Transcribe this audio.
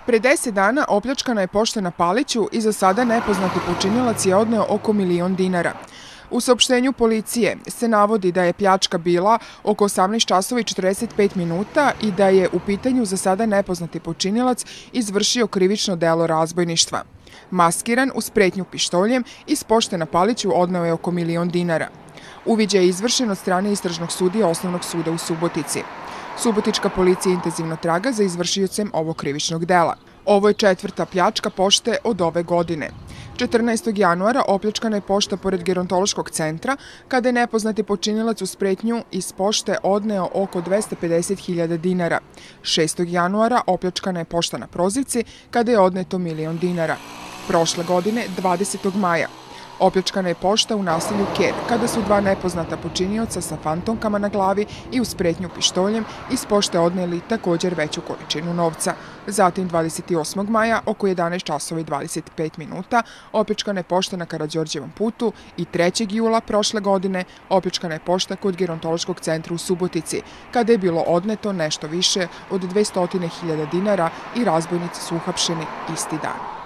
Pre 10 dana opljačkana je pošta na Paliću i za sada nepoznati počinilac je odneo oko $1.000.000. U saopštenju policije se navodi da je pljačka bila oko 18 časova i 45 minuta i da je u pitanju za sada nepoznati počinilac izvršio krivično delo razbojništva. Maskiran uz pretnju pištoljem iz pošte na Paliću odneo je oko $1.000.000. Uviđaj je izvršen od strane istražnog sudije Osnovnog suda u Subotici. Subotička policija intenzivno traga za izvršiocem ovog krivičnog dela. Ovo je četvrta pljačka pošte od ove godine. 14. januara opljačkana je pošta pored gerontološkog centra, kada je nepoznati počinilac uz pretnju iz pošte odneo oko $250.000. 6. januara opljačkana je pošta na Prozivci, kada je odneto $1.000.000. Prošle godine, 20. maja, opljačkana je pošta u naselju Ker, kada su dva nepoznata počinioca sa fantomkama na glavi i uz pretnju pištoljem iz pošte odneli također veću količinu novca. Zatim 28. maja, oko 11 časova i 25 minuta, opljačkana je pošta na Karađorđevom putu i 3. jula prošle godine opljačkana je pošta kod gerontološkog centra u Subotici, kada je bilo odneto nešto više od $200.000 i razbojnici su uhapšeni isti dan.